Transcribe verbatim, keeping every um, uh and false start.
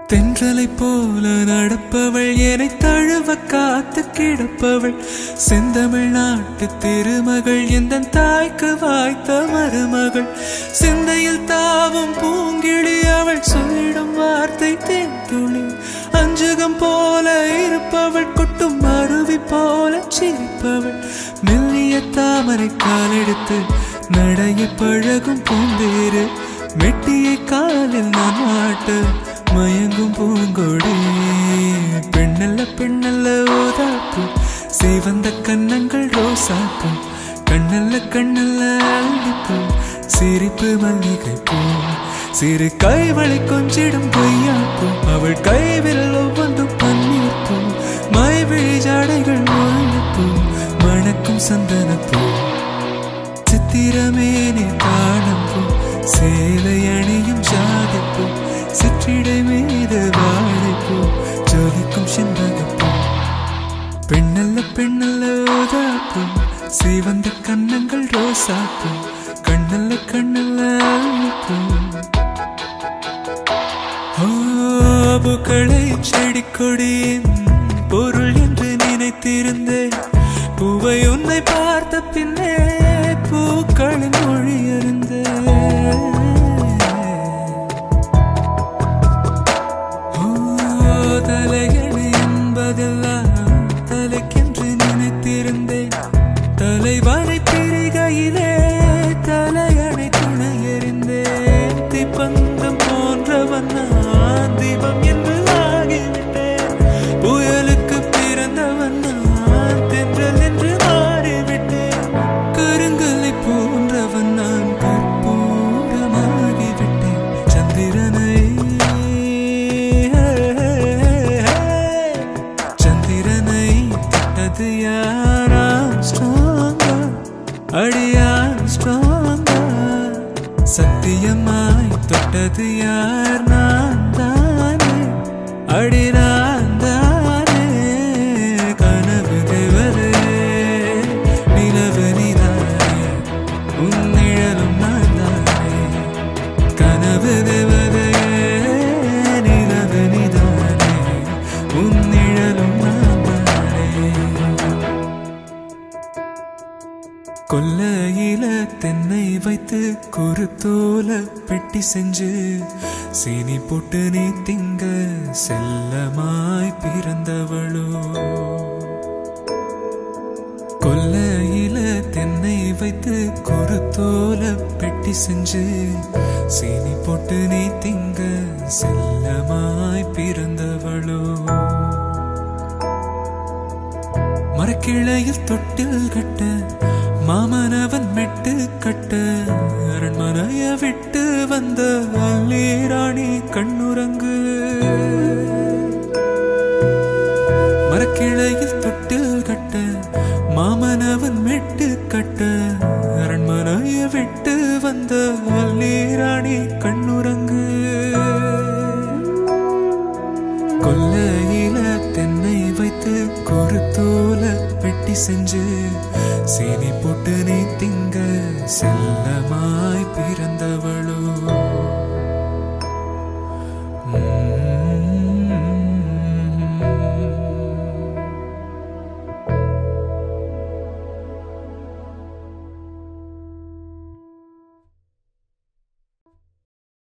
தென்றலை போல நடப்பவள் என்னை தழுவ காத்து கிடப்பவள் செந்தமிழ் நாட்டு திருமகள் எந்த தாய்க்கு வாய்த்த மருமகள் சிந்தையில் தாவும் பூங்கிழி அவள் சொல்லிடும் வார்த்தை தேன்துளி அஞ்சுகம் போல இருப்பவள் கொட்டும் அருவி போல சிரிப்பவள் மெல்லிய தாமரை காலெடுத்து நடைய பழகும் பூந்தேறு மெட்டியை காலில் நான் மாட்ட மயங்கும் பூங்கொடி பெண்ணல்ல பெண்ணல்ல ஓதாப்பு சேவந்த கண்ணங்கள் ரோசாப்பு கண்ணல்ல கண்ணல்ல அள்ளிப்பூ சிரிப்பு மல்லிகை பூ சிறு கைவளை கொஞ்சிடும் பொய்யாப்பு அவள் கைவிரல் ஒவ்வொன்றும் பன்னீர் பூ மைவிழி ஜாடைகள் முல்லைப்பூ மணக்கும் சந்தனப்பூ சித்திரமேனே தாழம்பூ சேலை அணியும் ஜாதிப்பூ சிற்றிடை மீது வாழைப்பூ ஜொலிக்கும் செண்பகப்பூ பெண்ணல்ல பெண்ணல்ல ஓதாப்பூ சிவந்த கண்ணங்கள் ரோசாப்பூ கண்ணல்ல கண்ணல்ல அள்ளிப்பூ பூக்களை செடி கொடியின் பொருள் என்று நினைத்திருந்தேன் பூவை உன்னை பார்த்த பின்னே பூக்களின் மொழி அறிந்தேன் தலையணை என்பதெல்லாம் தலைக்கென்று நினைத்திருந்தேன் தலைவரை பிரிகையிலே தலையணை துணை எறிந்தேன் தீப்பந்தம் போன்றவன் நான் தீபம் என்று ஆகிவிட்டேன் புயலுக்கு பிறந்தவன் நான் தென்றல் என்று மாறிவிட்டேன் கருங்கலை போன்றவன் நான் கற்பூரமாகிவிட்டேன் சந்திரனை அடியான் ஸ்ட்ராங்கா சத்தியமாய் தொட்டது யார் நான் தானே அடி நான் தானே கனவு தேவரே நிலவு நீதானே உன் நிழலும் நான் தானே கனவு தேவரே நிலவு நீதானே உன் நிழலும் நான் தானே கொல்லையில தென்னை வைத்து குருத்தோல பெட்டி செஞ்சு சீனி போட்டு நீ திங்க செல்லமாய் பிறந்தவளோ கொல்லையில தென்னை வைத்து குருத்தோல பெட்டி செஞ்சு சீனி போட்டு நீ திங்க செல்லமாய் பிறந்தவளோ மரக்கிளையில் தொட்டில் கட்ட மாமனவன் மெட்டு கட்ட அரண்மனைய விட்டு வந்த அல்லீராணி கண்ணுறங்கு மரக்கிளையில் தொட்டில் கட்ட மாமனவன் மெட்டு கட்ட அரண்மனைய விட்டு வந்த அல்லீராணி கண்ணுறங்கு கொல்லையில தென்னை வைத்து குருத்தோல பெட்டி செஞ்சு சீனி போட்டு நீ திங்க செல்லமாய் பிறந்தவளோ